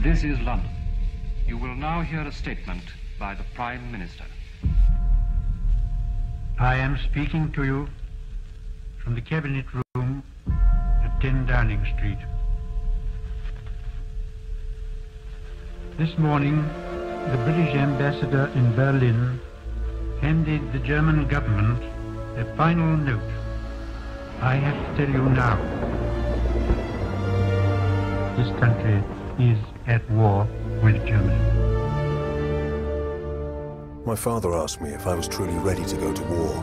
This is London. You will now hear a statement by the Prime Minister. I am speaking to you from the Cabinet Room at 10 Downing Street. This morning, the British ambassador in Berlin handed the German government a final note. I have to tell you now, this country is at war with Germany. My father asked me if I was truly ready to go to war.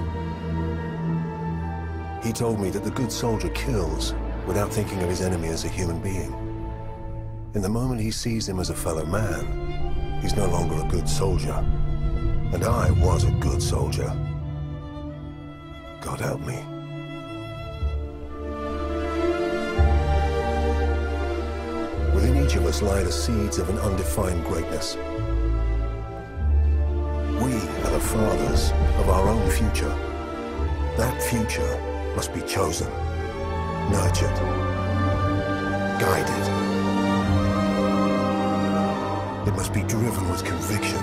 He told me that the good soldier kills without thinking of his enemy as a human being. In the moment he sees him as a fellow man, he's no longer a good soldier. And I was a good soldier. God help me. Within each of us lie the seeds of an undefined greatness. We are the fathers of our own future. That future must be chosen, nurtured, guided. It must be driven with conviction.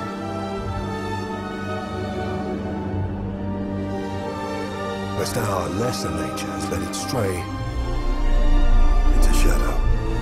Lest our lesser natures let it stray into shadow.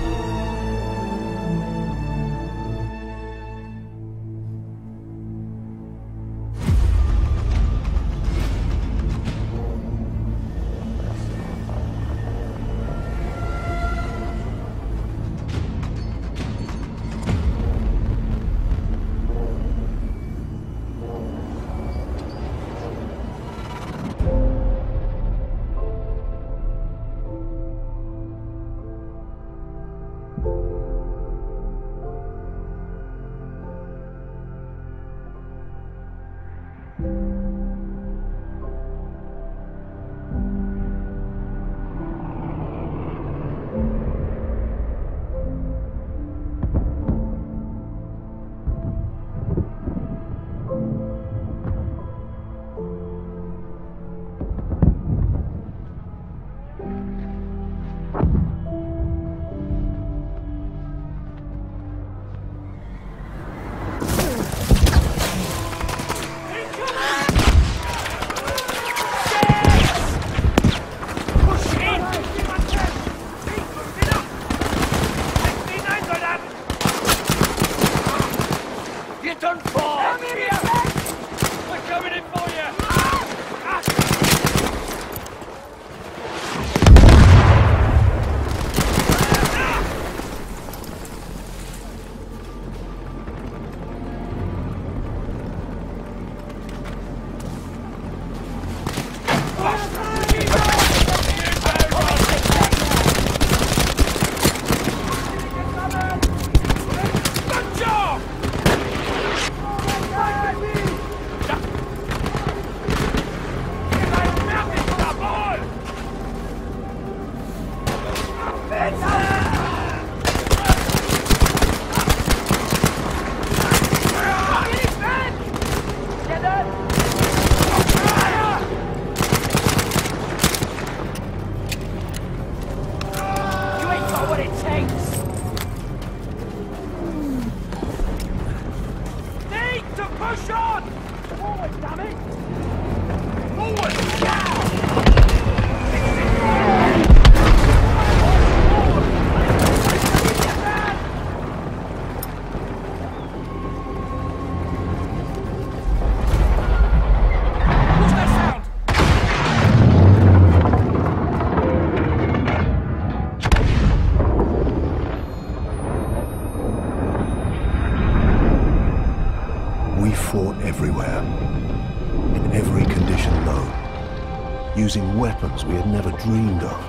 Using weapons we had never dreamed of.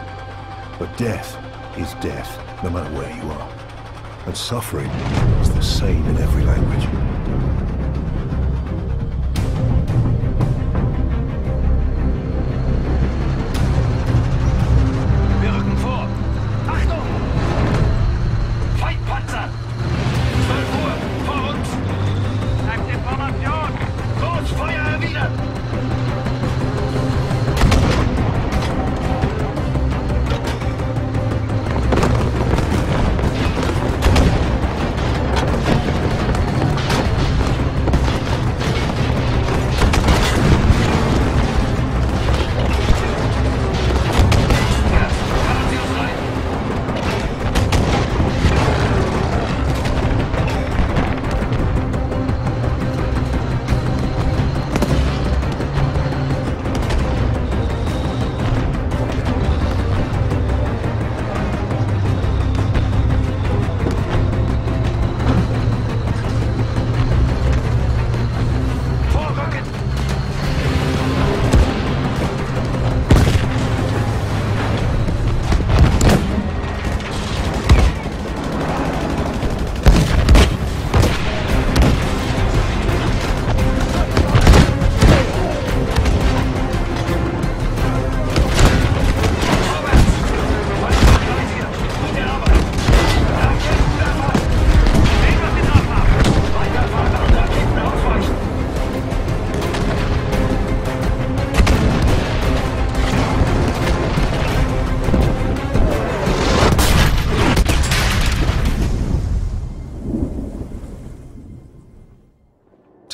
But death is death, no matter where you are. And suffering is the same in every language. Wir rücken vor! Achtung! Feindpanzer! 12 Uhr, vor uns! Bleibt in Formation! Los, Feuer erwidern!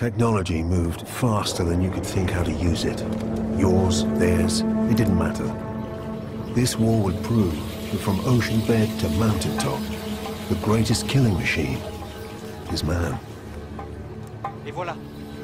Technology moved faster than you could think how to use it. Yours, theirs, it didn't matter. This war would prove that from ocean bed to mountaintop, the greatest killing machine is man. Et voilà.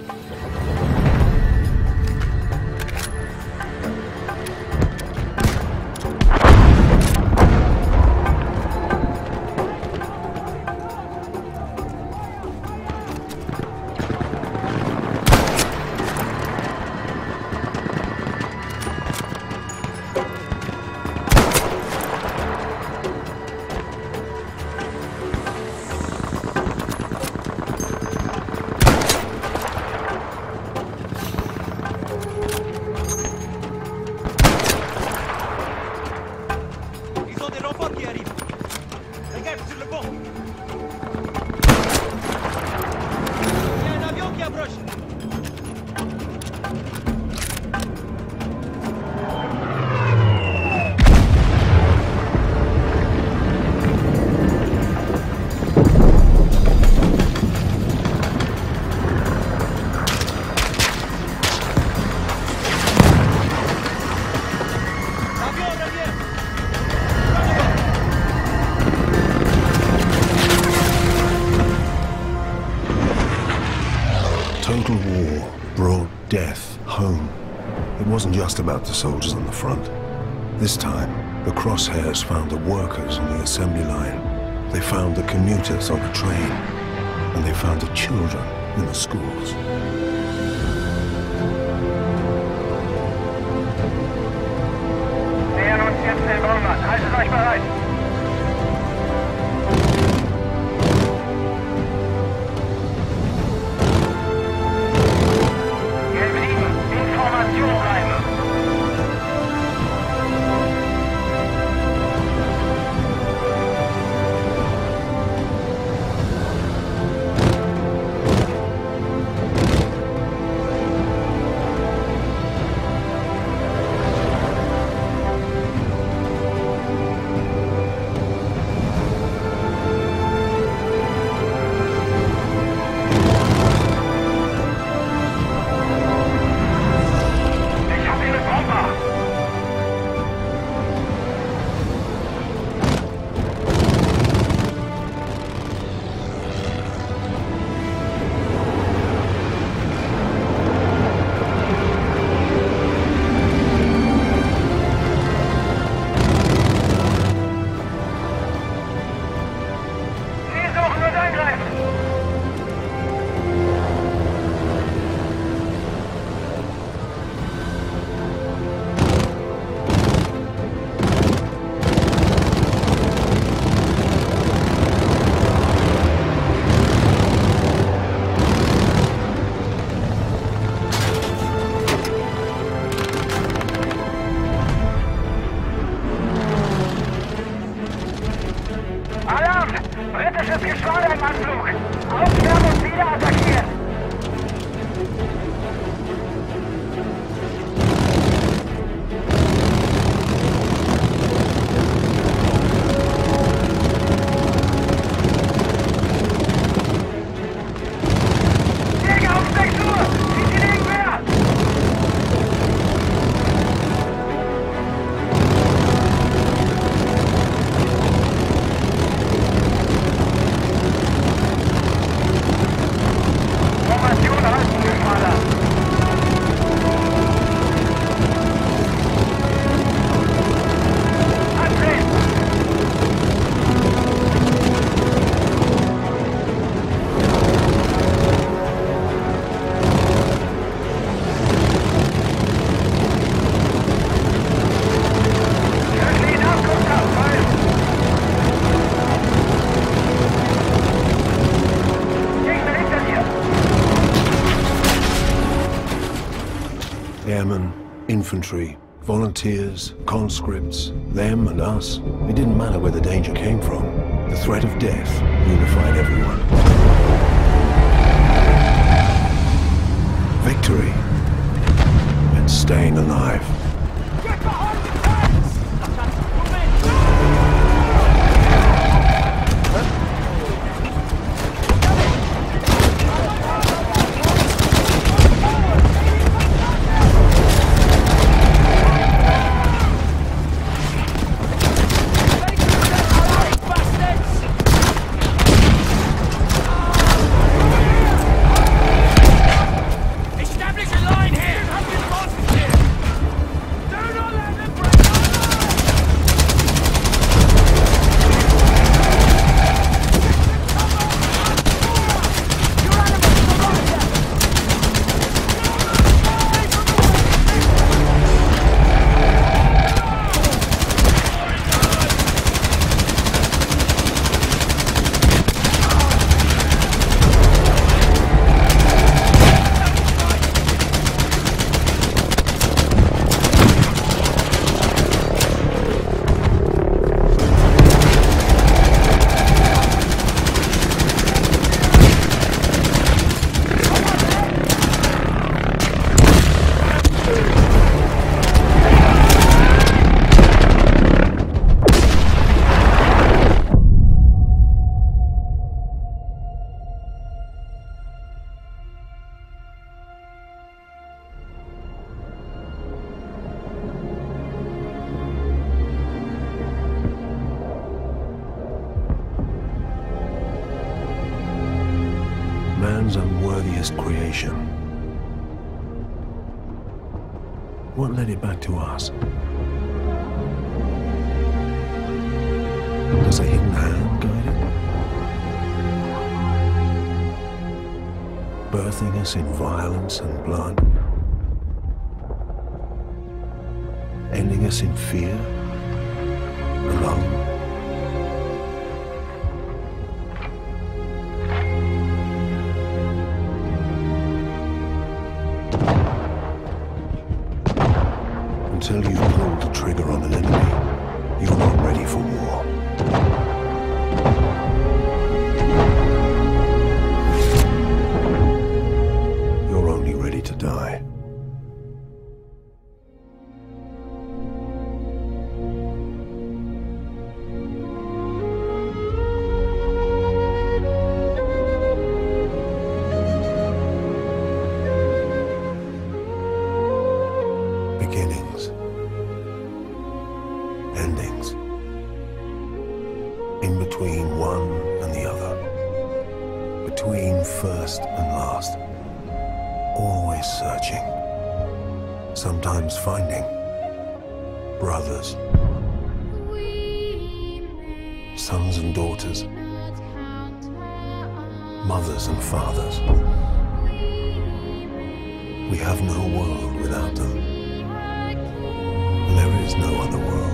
Total war brought death home. It wasn't just about the soldiers on the front. This time, the crosshairs found the workers on the assembly line. They found the commuters on the train. And they found the children in the schools. Nähern uns jetzt den Bonbon. Haltet euch bereit. Britisches Geschwader im Anflug! Aufwärmen und wieder attackieren! Jäger auf 6 Uhr! Zieht die Gegenwehr! Airmen, infantry, volunteers, conscripts, them and us. It didn't matter where the danger came from. The threat of death unified everyone. Victory and staying alive. man's unworthiest creation. What led it back to us? Does a hidden hand guide it? Birthing us in violence and blood? Ending us in fear? Alone? Until you pull the trigger on an enemy, you're not ready for war. You're only ready to die. Beginnings. Endings. In between one and the other. Between first and last. Always searching. Sometimes finding. Brothers. Sons and daughters. Mothers and fathers. We have no world without them. There is no other world.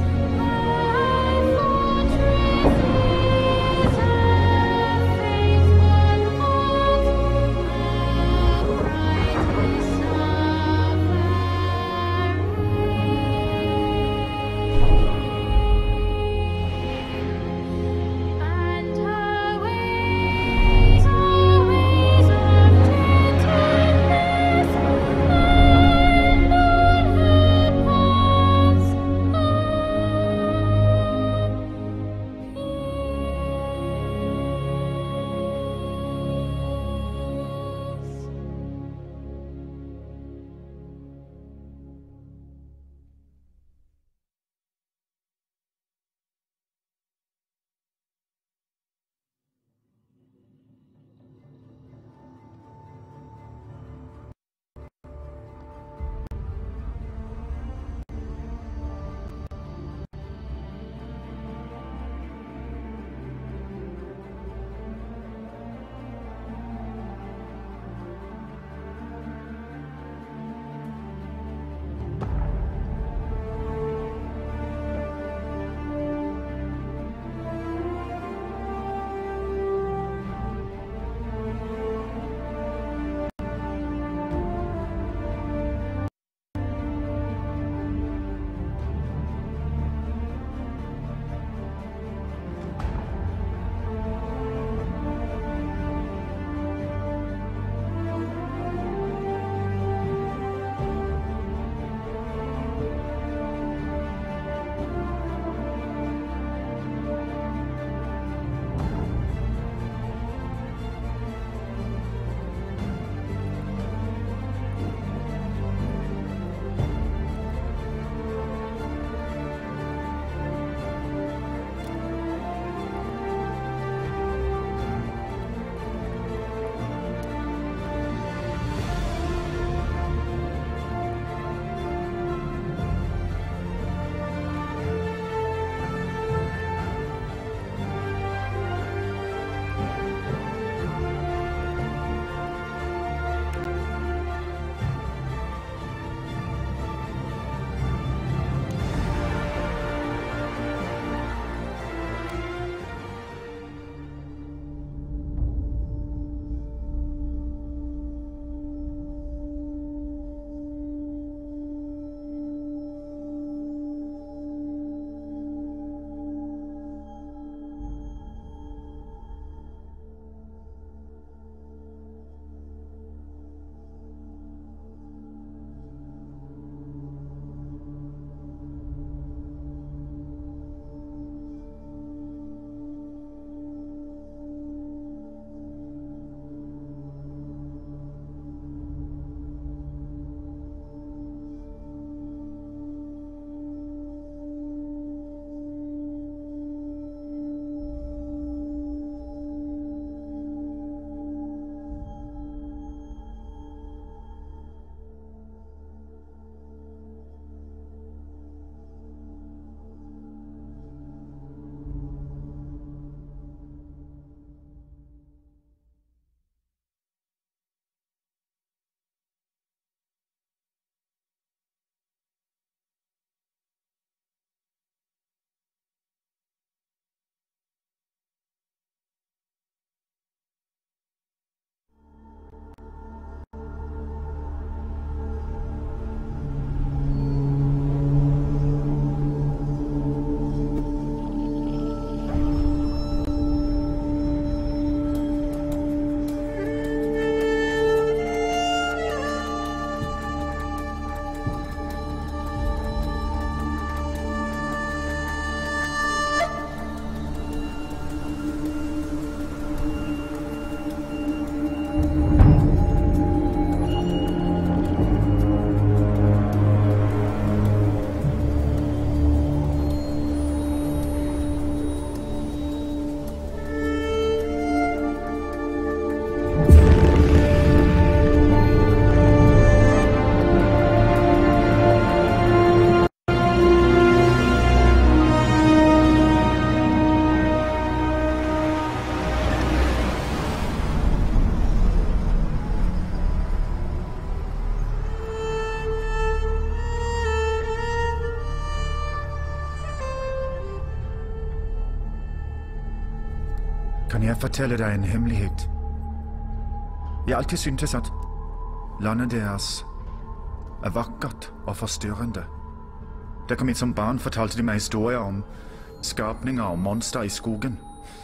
Kan jeg fortelle deg en hemmelighet? Jeg har alltid syntes at landet deres er vakkert og forstyrrende. Da jeg kom hit som barn, fortalte de meg historier om skapninger og monster i skogen.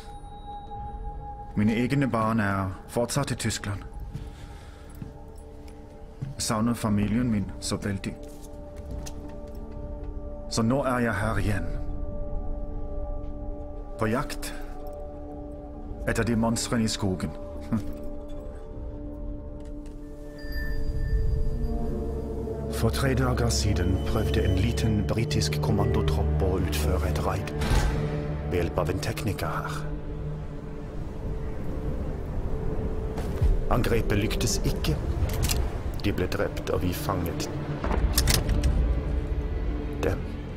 Mine egne barn er fortsatt i Tyskland. Jeg savner familien min så veldig. Så nå er jeg her igjen. På jakt etter de monstrene i skogen. For 3 dager siden prøvde en liten britisk kommandotropp å utføre et raid ved hjelp av en tekniker her. Angrepet lyktes ikke. De ble drept, og vi fanget dem.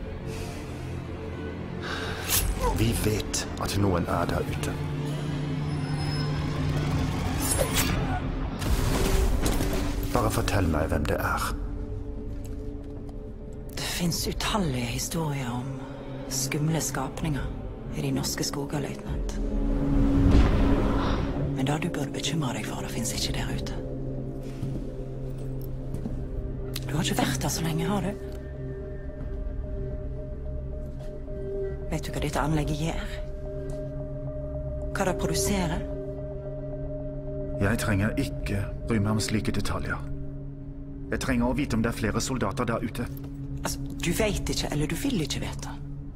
Vi vet at noen er der ute. Bare fortell meg hvem det er. Det finnes utallige historier om skumle skapninger i de norske skoger, løytnant. Men det du burde bekymre deg for, det finnes ikke der ute. Du har ikke vært der så lenge, har du? Vet du hva dette anlegget gjør? Hva det produserer? Jeg trenger ikke bry meg om slike detaljer. Jeg trenger å vite om det er flere soldater der ute. Altså, du vet ikke, eller du vil ikke vite.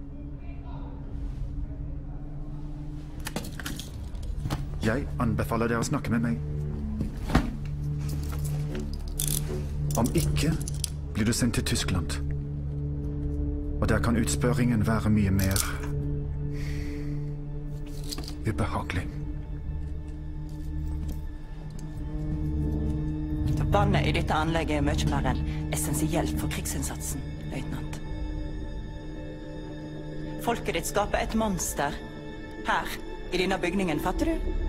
Jeg anbefaler dere å snakke med meg. Om ikke blir du sendt til Tyskland. Og der kan utspørringen være mye mer ubehagelig. Vannet i dette anlegget er mye mer enn essensielt for krigsinnsatsen, løytnant. Folket ditt skaper et monster her i denne bygningen, fatter du?